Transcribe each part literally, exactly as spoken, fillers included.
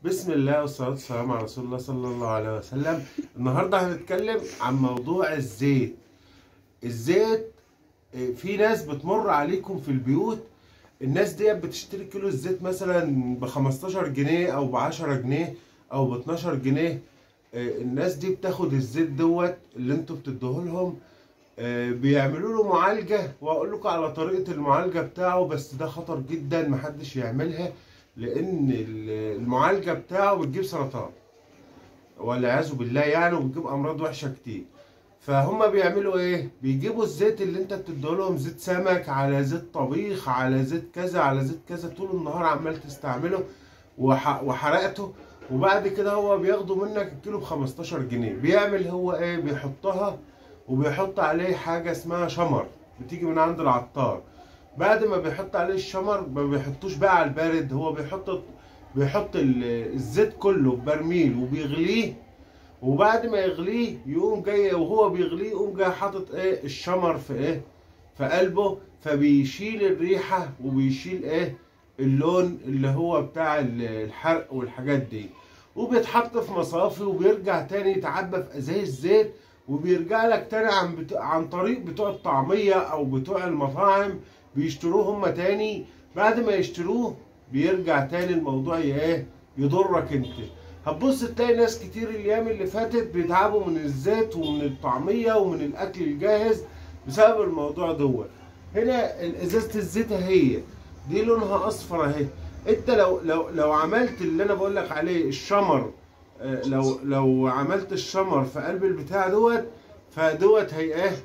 بسم الله والصلاة والسلام على رسول الله صلى الله عليه وسلم. النهارده هنتكلم عن موضوع الزيت. الزيت في ناس بتمر عليكم في البيوت، الناس دي بتشتري كيلو الزيت مثلا ب خمستاشر جنيه او ب عشرة جنيه او ب اتناشر جنيه. الناس دي بتاخد الزيت دوت اللي انتوا بتدوه بيعملوا له معالجة، واقول لكم على طريقة المعالجة بتاعه، بس ده خطر جدا محدش يعملها، لان المعالجة بتاعه بتجيب سرطان والعياذ بالله يعني، وبتجيب امراض وحشة كتير. فهم بيعملوا ايه؟ بيجيبوا الزيت اللي انت بتديهولهم، زيت سمك على زيت طبيخ على زيت كذا على زيت كذا، طول النهار عمال تستعمله وحرقته، وبعد كده هو بياخدوا منك الكيلو ب خمستاشر جنيه. بيعمل هو ايه؟ بيحطها وبيحط عليه حاجة اسمها شمر، بتيجي من عند العطار. بعد ما بيحط عليه الشمر ما بيحطوش بقى على البارد، هو بيحط بيحط الزيت كله في برميل وبيغليه، وبعد ما يغليه يقوم جاي، وهو بيغليه يقوم جاي حاطط ايه؟ الشمر في ايه؟ في قلبه، فبيشيل الريحة وبيشيل ايه؟ اللون اللي هو بتاع الحرق والحاجات دي، وبيتحط في مصافي وبيرجع تاني يتعبى في ازايز زيت، وبيرجع لك تاني عن بتو... عن طريق بتوع الطعمية او بتوع المطاعم، بيشتروه هم تاني. بعد ما يشتروه بيرجع تاني الموضوع ايه؟ يضرك انت. هتبص تلاقي ناس كتير الايام اللي فاتت بيتعبوا من الزيت ومن الطعمية ومن الاكل الجاهز بسبب الموضوع دوت. هنا ازازة الزيت اهي دي لونها اصفر اهي، انت لو لو لو عملت اللي انا بقول لك عليه الشمر، لو لو عملت الشمر في قلب البتاع دوت، فدوت هي ايه؟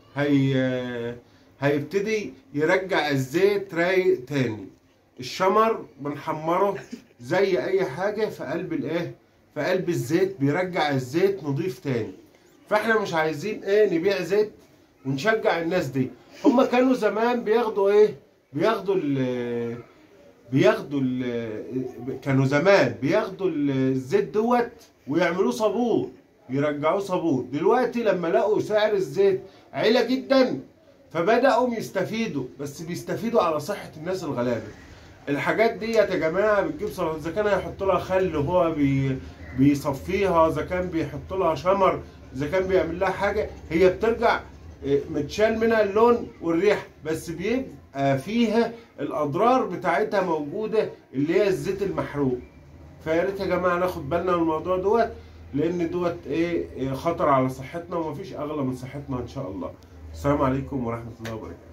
هي هيبتدي يرجع الزيت رايق تاني. الشمر بنحمره زي اي حاجه في قلب الايه؟ في قلب الزيت، بيرجع الزيت نضيف تاني. فاحنا مش عايزين ايه؟ نبيع زيت ونشجع الناس دي. هما كانوا زمان بياخدوا ايه؟ بياخدوا ال بياخدوا ال كانوا زمان بياخدوا الزيت دوت ويعملوه صابون، يرجعوه صابون. دلوقتي لما لقوا سعر الزيت عالي جدا فبدأوا يستفيدوا، بس بيستفيدوا على صحة الناس الغلابة. الحاجات دي يا جماعة بتجيب سرطان، إذا كان هيحط لها خل وهو بي بيصفيها، إذا كان بيحط لها شمر، إذا كان بيعمل لها حاجة، هي بترجع متشال منها اللون والريحة، بس بيبقى فيها الأضرار بتاعتها موجودة اللي هي الزيت المحروق. فيا ريت يا جماعة ناخد بالنا من الموضوع دوت، لأن دوت إيه؟ خطر على صحتنا، ومفيش أغلى من صحتنا إن شاء الله. السلام عليكم ورحمة الله وبركاته.